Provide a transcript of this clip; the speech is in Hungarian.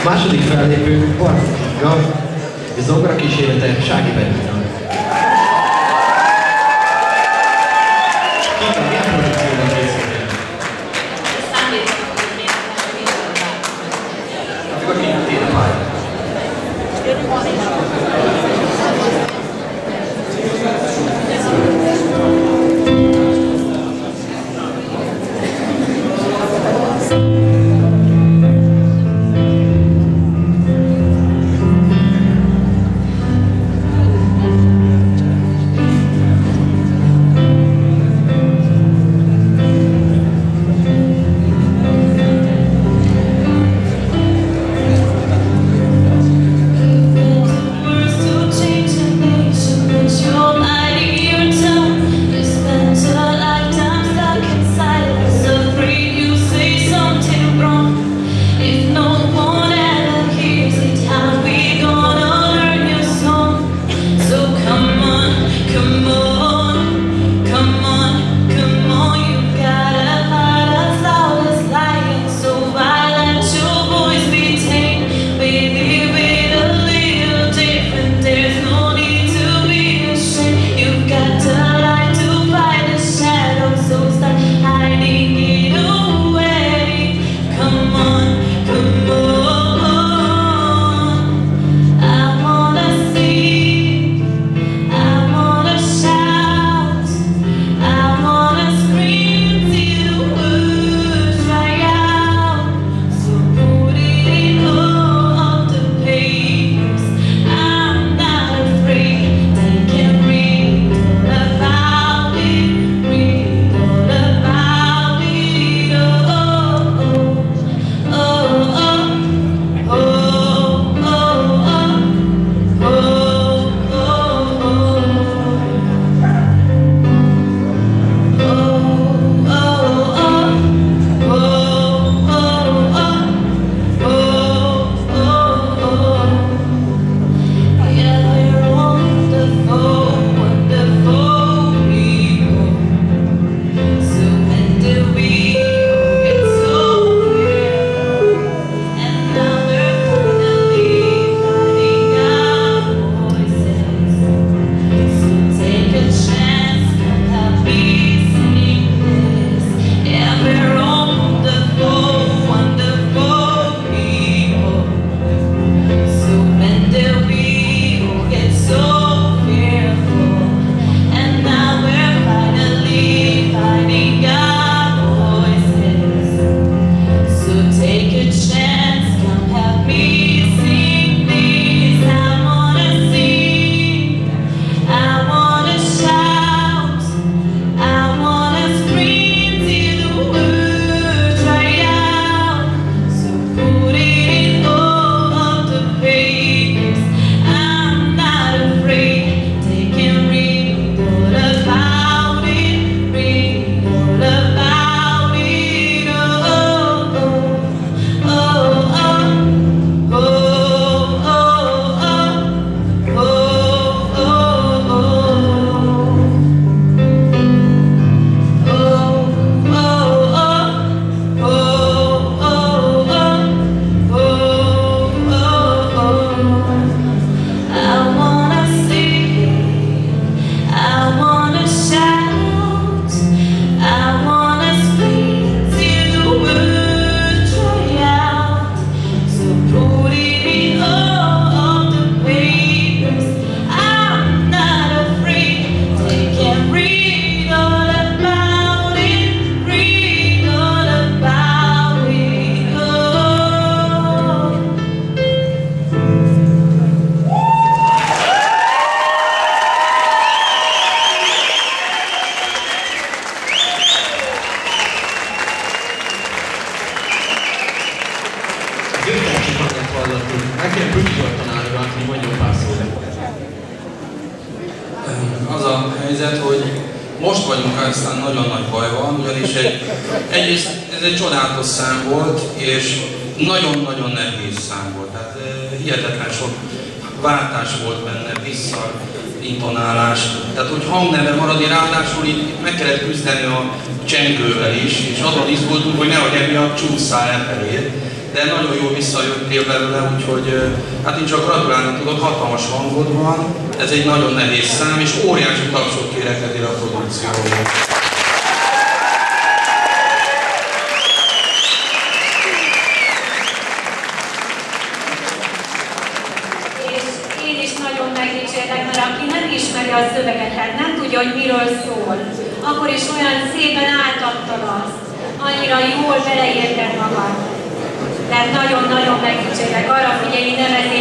Második fellépő Bartók Inga, és zongora kísérlete Sági Benedek. Kinga, milyen produkcióban készültél? Akkor Kinga, tiéd a pálya. Az a helyzet, hogy most vagyunk aztán nagyon nagy bajban, ugyanis egyrészt ez egy csodálatos szám volt, és nagyon-nagyon nehéz szám volt. Tehát hihetetlen sok váltás volt benne, vissza, intonálás. Tehát, hogy hangneve maradni, ráadásul itt meg kellett küzdeni a csengővel is, és azon izgultunk, hogy nehogy emiatt csúszszál elfelé. De nagyon jól visszajöttél belőle, úgyhogy hát én csak gratulálni tudok, hatalmas hangod van. Ez egy nagyon nehéz szám, és óriási tapsot kérek ezért a produkcióról. Mert aki nem ismeri a szöveget, tehát nem tudja, hogy miről szól, akkor is olyan szépen átadtad azt, annyira jól beleérted magad. Tehát nagyon-nagyon megdicsérlek, arra figyelj, nem